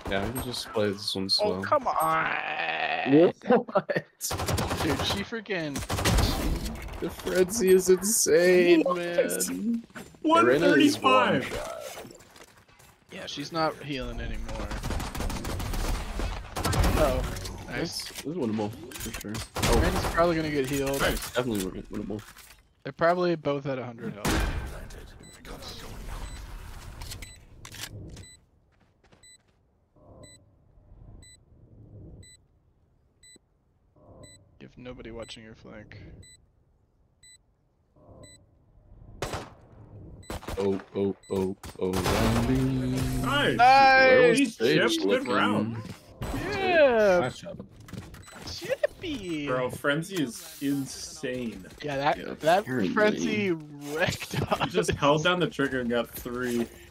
Yeah, I can just play this one slow. Oh, come on. What? Dude, she freaking... The frenzy is insane, What? man. 135. Yeah, she's not healing anymore. Oh, nice. This is winnable, for sure. Randy's probably gonna get healed. Nice. Definitely winnable. They're probably both at 100 health. Give nobody watching your flank. Oh, Randy. Nice. Where was Nice! Sage Chip, good looking? round. Yeah! Nice job. Chippy! Bro, Frenzy is insane. Yeah, that Yeah, that apparently. frenzy wrecked us. He just held down the trigger and got 3.